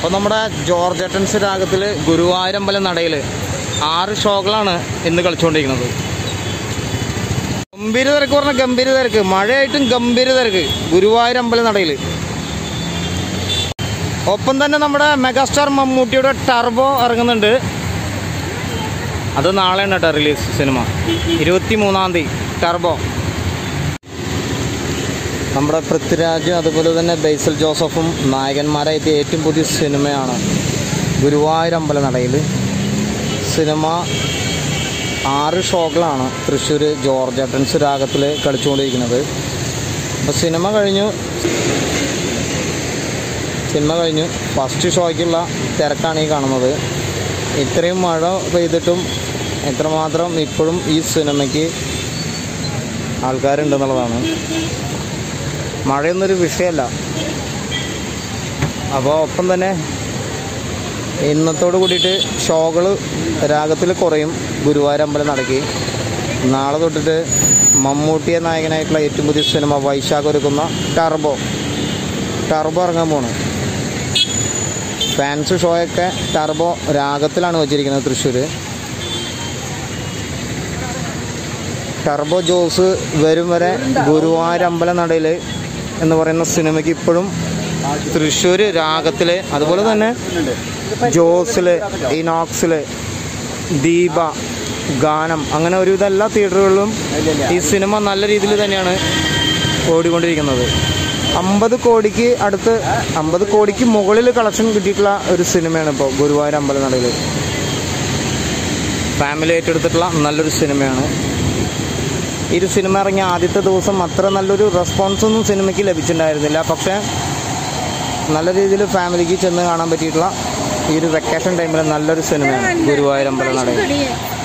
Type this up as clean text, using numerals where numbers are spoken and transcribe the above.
അപ്പോൾ നമ്മുടെ ജോർജ് ഏട്ടൻസ് രാഗത്തിൽ ഗുരുവായൂരമ്പലം നടയിൽ 6 ഷോകളാണ് ഇന്ന് കളിച്ചുകൊണ്ടിരിക്കുന്നത്. ഗംഭീര തിരക്ക് പറഞ്ഞാൽ ഗംഭീര തിരക്ക്, മഴയായിട്ടും ഗംഭീര തിരക്ക് ഗുരുവായൂരമ്പലം നടയിൽ. ഒപ്പം തന്നെ നമ്മുടെ മെഗാസ്റ്റാർ മമ്മൂട്ടിയുടെ ടർബോ ഇറങ്ങുന്നുണ്ട്. അത് നാളെയാണ് കേട്ടോ റിലീസ് സിനിമ, 23-ാം തീയതി ടർബോ. നമ്മുടെ പൃഥ്വിരാജും അതുപോലെ തന്നെ ബേസിൽ ജോസഫും നായകന്മാരായിട്ട് ഏറ്റവും പുതിയ സിനിമയാണ് ഗുരുവായൂരമ്പലം നടയിൽ. സിനിമ 6 ഷോകളാണ് തൃശ്ശൂർ ജോർജ് ഏട്ടൻസ് രാഗത്തിൽ കളിച്ചുകൊണ്ടിരിക്കുന്നത്. അപ്പോൾ സിനിമ കഴിഞ്ഞു ഫസ്റ്റ് ഷോയ്ക്കുള്ള തിരക്കാണ് ഈ കാണുന്നത്. ഇത്രയും മഴ പെയ്തിട്ടും എത്രമാത്രം ഇപ്പോഴും ഈ സിനിമയ്ക്ക് ആൾക്കാരുണ്ടെന്നുള്ളതാണ്. മഴയൊന്നൊരു വിഷയമല്ല. അപ്പോൾ ഒപ്പം തന്നെ ഇന്നത്തോട് കൂടിയിട്ട് ഷോകൾ രാഗത്തിൽ കുറയും ഗുരുവായൂരമ്പലം നടക്കി. നാളെ തൊട്ടിട്ട് മമ്മൂട്ടിയെ നായകനായിട്ടുള്ള ഏറ്റവും പുതിയ സിനിമ വൈശാഖ് ഒരുക്കുന്ന ടർബോ ഇറങ്ങാൻ പോണ്. ഫാൻസ് ഷോയൊക്കെ ടർബോ രാഗത്തിലാണ് വെച്ചിരിക്കുന്നത് തൃശ്ശൂർ. ടർബോ ജോസ് വരും വരെ ഗുരുവായൂരമ്പലം നടയിൽ എന്ന് പറയുന്ന സിനിമയ്ക്ക് ഇപ്പോഴും തൃശ്ശൂർ രാഗത്തിൽ, അതുപോലെ തന്നെ ജോസിൽ, ഇനോക്സിൽ, ദീപ, ഗാനം, അങ്ങനെ ഒരുവിധ എല്ലാ തിയേറ്ററുകളിലും ഈ സിനിമ നല്ല രീതിയിൽ തന്നെയാണ് ഓടിക്കൊണ്ടിരിക്കുന്നത്. 50 കോടിക്ക് മുകളിൽ കളക്ഷൻ കിട്ടിയിട്ടുള്ള ഒരു സിനിമയാണ് ഇപ്പോൾ ഗുരുവായൂരമ്പലം നടയിൽ. ഫാമിലി ഏറ്റെടുത്തിട്ടുള്ള നല്ലൊരു സിനിമയാണ്. ഈ ഒരു സിനിമ ഇറങ്ങിയ ആദ്യത്തെ ദിവസം അത്ര നല്ലൊരു റെസ്പോൺസൊന്നും സിനിമയ്ക്ക് ലഭിച്ചിട്ടുണ്ടായിരുന്നില്ല. പക്ഷേ നല്ല രീതിയിൽ ഫാമിലിക്ക് ചെന്ന് കാണാൻ പറ്റിയിട്ടുള്ള ഈ ഒരു വെക്കേഷൻ ടൈമിൽ നല്ലൊരു സിനിമയാണ് ഗുരുവായൂരമ്പലം നടയിൽ.